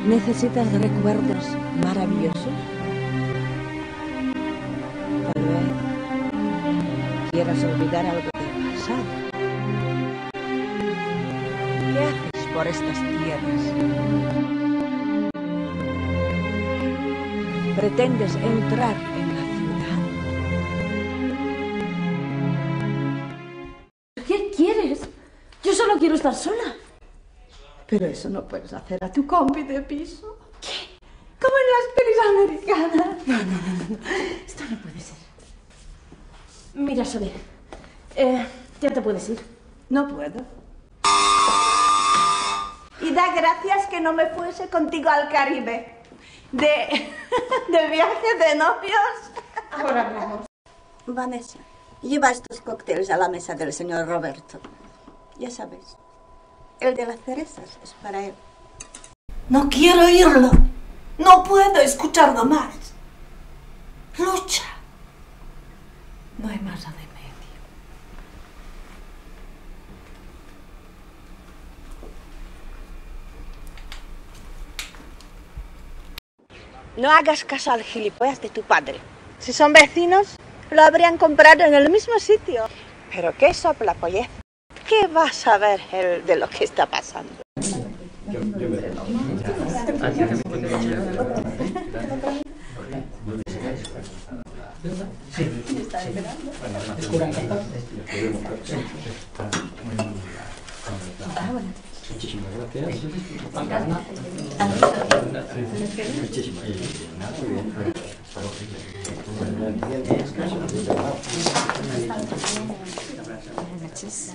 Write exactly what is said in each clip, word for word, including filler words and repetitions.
¿Necesitas recuerdos maravillosos? Tal vez quieras olvidar algo del pasado. ¿Qué haces por estas tierras? ¿Pretendes entrar en la ciudad? ¿Qué quieres? Yo solo quiero estar sola. Pero eso no puedes hacer a tu compi de piso. ¿Qué? Como en las pelis americanas. No, no, no, no. Esto no puede ser. Mira, Soler. Eh, ya te puedes ir. No puedo. Y da gracias que no me fuese contigo al Caribe. De... de viaje de novios. Ahora hablamos. Vanessa, lleva estos cócteles a la mesa del señor Roberto. Ya sabes, el de las cerezas es para él. No quiero oírlo. No puedo escucharlo más. Lucha. No hay más remedio. No hagas caso al gilipollas de tu padre. Si son vecinos, lo habrían comprado en el mismo sitio. Pero qué soplapollez. ¿Qué va a saber él de lo que está pasando? Yo, yo me... Muchísimas gracias. Muchísimas gracias.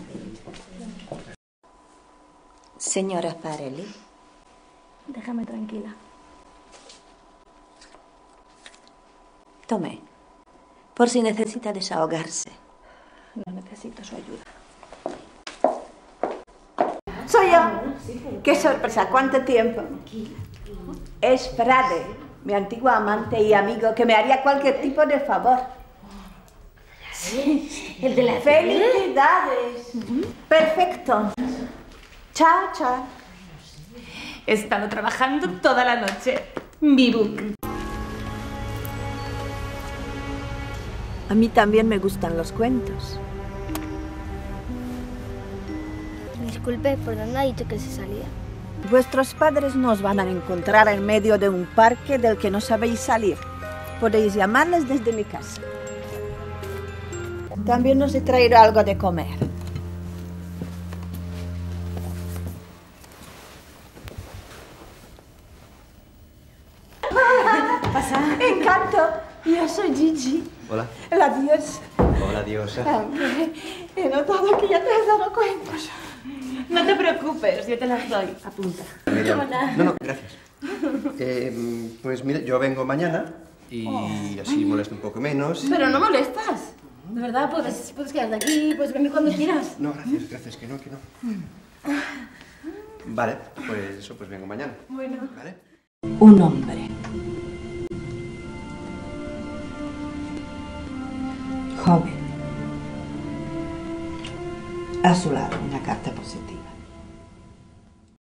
Señora Farelli. Déjame tranquila. Tome, por si necesita desahogarse. No necesito su ayuda. Soy yo. ¡Qué sorpresa! ¿Cuánto tiempo? Es Frade, mi antiguo amante y amigo, que me haría cualquier tipo de favor. Sí, el de la... ¡Felicidades! Perfecto. Chao, chao. He estado trabajando toda la noche. Mi book. A mí también me gustan los cuentos. Disculpe, ¿por dónde ha dicho que se salía? Vuestros padres nos van a encontrar en medio de un parque del que no sabéis salir. Podéis llamarles desde mi casa. También os he traído algo de comer. Pasa. Encanto. Yo soy Gigi. Hola. La diosa. Hola, diosa. Aunque he notado que ya te has dado cuenta. No te preocupes, yo te las doy. Apunta. Miriam. No, no, gracias. Eh, pues mira, yo vengo mañana y así molesto un poco menos. Pero no molestas. De verdad, puedes, puedes quedarte aquí, puedes venir cuando quieras. No, gracias, gracias, que no, que no. Vale, pues eso, pues vengo mañana. Bueno. Vale. Un hombre. Joven. A su lado, una carta positiva.